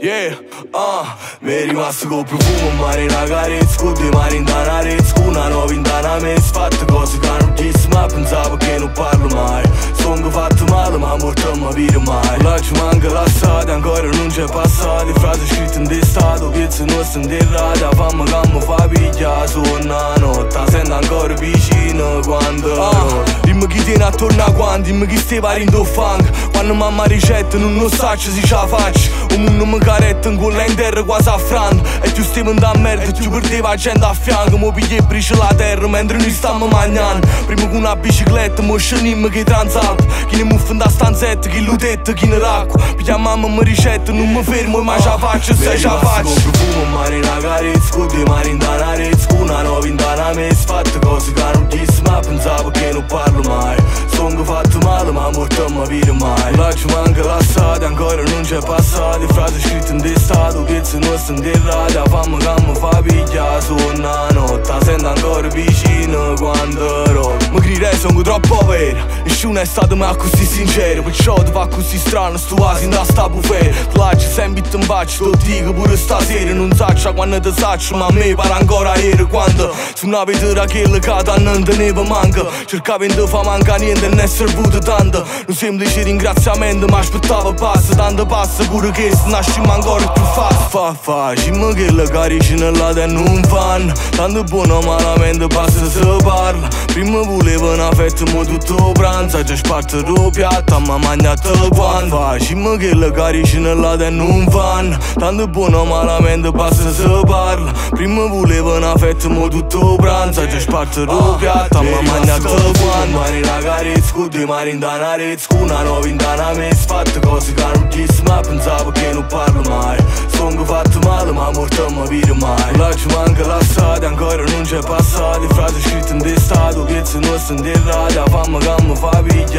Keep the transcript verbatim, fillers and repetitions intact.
Yeah, ah, mi è rimasto col profumo mare in una carezza, con due mani in danarezza, con una nuova in danamezza. Fatte cose che non chiesto, ma pensavo che non parlo mai. Sono fatto male, ma morto non mi vire mai. Là ci manca la strada, ancora non c'è passato. Frasi scritte in destato, pezzi nostri interrati. Fammi che mi fa pigliare, sono una notte, sento ancora vicino quando ah, dimmi chi tiene attorno a quanti, dimmi chi stai parendo fang. Quando mamma ricetta non lo saccio se ce la faccio. Un mondo mi caretta in quella in terra quasi affrando. E tu stai da merda e tu perdevi la gente a fianco. Mo pigli e brisce la terra mentre noi stiamo mangiando. Prima con una bicicletta mo scendiamo che transalto. Chi ne muffa da stanzetta, chi lo detto, chi ne l'acqua. Piglia mamma mi ricetta, non mi fermo ma ce la faccio, se ce la faccio. Con profumo mare in una carezza, con due mani in danarezza, con una nuova in danamezza. Fatte cose che non chiesto, ma pensavo che non parlo mai. Sono fatto male ma morto non mi vire mai. Là ci manca la strada, ancora non c'è passato. Frasi scritte in destato, pezzi nostri interrati. Fammi che mi fa pigliare, sono una notte, sento ancora vicino quando ero. Mi crederei sono troppo vero, nessuno è stato mai così sincero. Perciò ti fa così strano, sto quasi da sta bufera. Ti lascio sempre in bacio, te dico pure stasera. Non saccia quando ti saccio, ma a me pare ancora ieri. Quando suonavi te da quella che non teneva manca. Cercavi di fa manca niente e ne è servito tanto. Un semplice ringraziamento ma aspettavo passa. Tanto passa pure che se nasciamo ancora più fast. Fa facciamo che le caricine là te non fanno. Tanto buono malamente basta se parla. Prima volevo una fetta ma tutto pranzo. Già sparto il piatto ma mangiato quando. Facciamo che le caricine là te non fanno. Tanto buono malamente basta se parla. Prima volevo una fetta ma tutto pranzo. Già sparto il piatto ma mangiato quando. Mani in una carezza, con due mani in danarezza, con una nuova in danamezza. Fatte cose che non chiesto, ma pensavo che non parlo mai. Sono fatto male ma morto non mi vire mai. Là ci manca la strada, ancora non c'è passato. Frasi scritte in destato, pezzi nostri interrati. Fammi che mi fa pigliare.